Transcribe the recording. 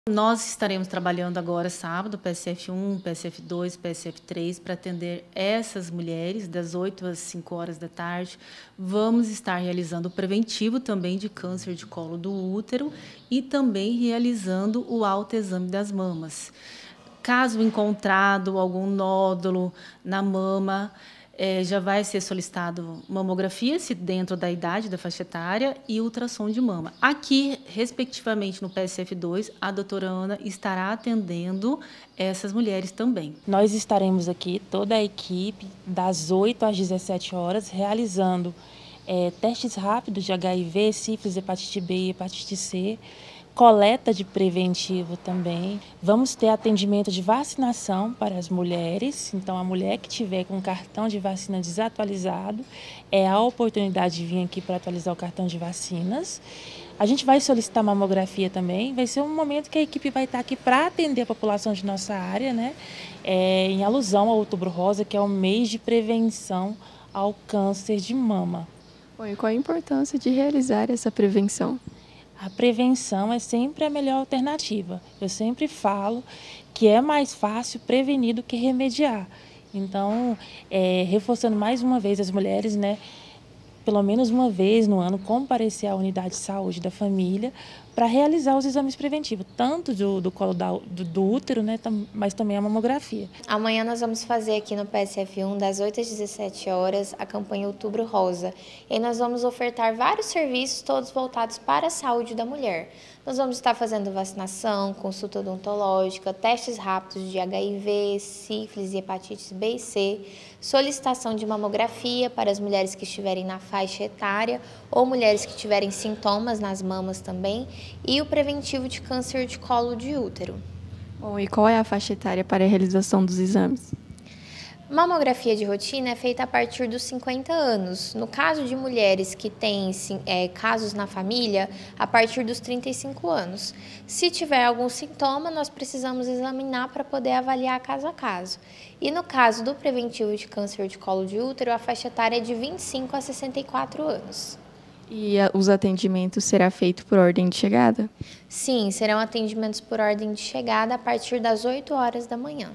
Nós estaremos trabalhando agora sábado, PSF1, PSF2, PSF3, para atender essas mulheres das 8 às 5 horas da tarde. Vamos estar realizando o preventivo também de câncer de colo do útero e também realizando o autoexame das mamas. Caso encontrado algum nódulo na mama, já vai ser solicitado mamografia, se dentro da idade da faixa etária, e ultrassom de mama. Aqui, respectivamente, no PSF2, a doutora Ana estará atendendo essas mulheres também. Nós estaremos aqui, toda a equipe, das 8 às 17 horas, realizando testes rápidos de HIV, sífilis, hepatite B e hepatite C, coleta de preventivo também. Vamos ter atendimento de vacinação para as mulheres. Então, a mulher que tiver com o cartão de vacina desatualizado, é a oportunidade de vir aqui para atualizar o cartão de vacinas. A gente vai solicitar mamografia também. Vai ser um momento que a equipe vai estar aqui para atender a população de nossa área, né? Em alusão ao Outubro Rosa, que é o mês de prevenção ao câncer de mama. Bom, e qual a importância de realizar essa prevenção? A prevenção é sempre a melhor alternativa. Eu sempre falo que é mais fácil prevenir do que remediar. Então, reforçando mais uma vez as mulheres, né, pelo menos uma vez no ano, comparecer à unidade de saúde da família para realizar os exames preventivos, tanto do colo do útero, né, mas também a mamografia. Amanhã nós vamos fazer aqui no PSF1, das 8 às 17 horas, a campanha Outubro Rosa. E aí nós vamos ofertar vários serviços, todos voltados para a saúde da mulher. Nós vamos estar fazendo vacinação, consulta odontológica, testes rápidos de HIV, sífilis e hepatites B e C, solicitação de mamografia para as mulheres que estiverem na faixa etária ou mulheres que tiverem sintomas nas mamas também, e o preventivo de câncer de colo de útero. Bom, e qual é a faixa etária para a realização dos exames? Mamografia de rotina é feita a partir dos 50 anos. No caso de mulheres que têm casos na família, a partir dos 35 anos. Se tiver algum sintoma, nós precisamos examinar para poder avaliar caso a caso. E no caso do preventivo de câncer de colo de útero, a faixa etária é de 25 a 64 anos. E os atendimentos será feito por ordem de chegada? Sim, serão atendimentos por ordem de chegada a partir das 8 horas da manhã.